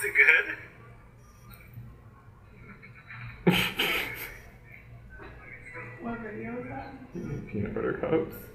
it good? What video is that? Peanut butter cups.